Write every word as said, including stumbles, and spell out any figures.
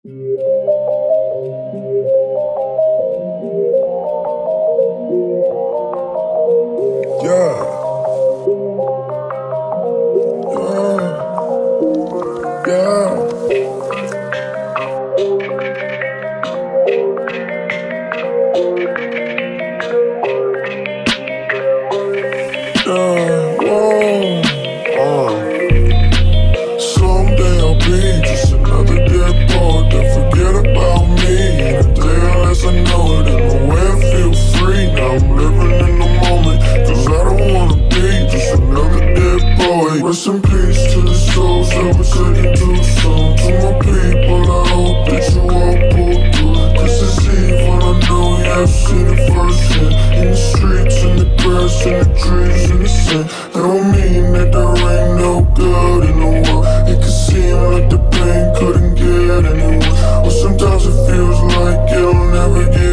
Yeah. Yeah. Yeah. Yeah. Whoa. Uh. Someday I'll be just another dead boy that forget about me. And a day unless I know it, and no way I feel free. Now I'm living in the moment, cause I don't wanna be just another dead boy. Rest in peace to the souls that were taken too soon. To my people, I hope that you all pull through. This is evil, I know you have seen it firsthand. In the streets, in the grass, in the trees, in the sand. That don't mean that there ain't no good in the world. It could seem like the pain couldn't get anyone. Or sometimes it feels like it'll never get